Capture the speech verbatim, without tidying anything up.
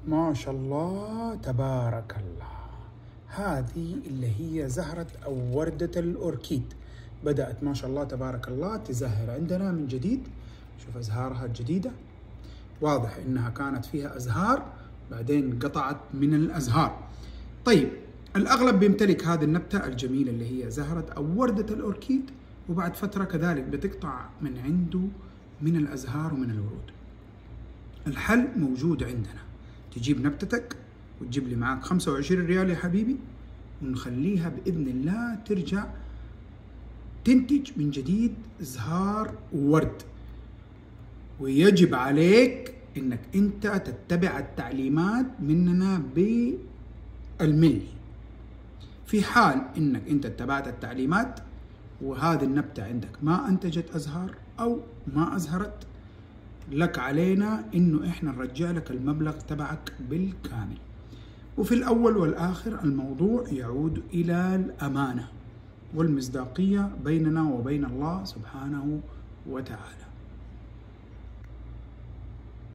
ما شاء الله تبارك الله. هذه اللي هي زهرة أو وردة الأوركيد، بدأت ما شاء الله تبارك الله تزهر عندنا من جديد. شوف أزهارها الجديدة، واضح إنها كانت فيها أزهار بعدين قطعت من الأزهار. طيب الأغلب بيمتلك هذه النبتة الجميلة اللي هي زهرة أو وردة الأوركيد، وبعد فترة كذلك بتقطع من عنده من الأزهار ومن الورود. الحل موجود عندنا، تجيب نبتتك وتجيب لي معاك خمسة وعشرين ريال يا حبيبي، ونخليها بإذن الله ترجع تنتج من جديد زهار وورد. ويجب عليك إنك أنت تتبع التعليمات مننا بالملي. في حال إنك أنت اتبعت التعليمات وهذه النبتة عندك ما أنتجت أزهار أو ما أزهرت، لك علينا إنه إحنا نرجع لك المبلغ تبعك بالكامل. وفي الأول والآخر الموضوع يعود إلى الأمانة والمصداقية بيننا وبين الله سبحانه وتعالى.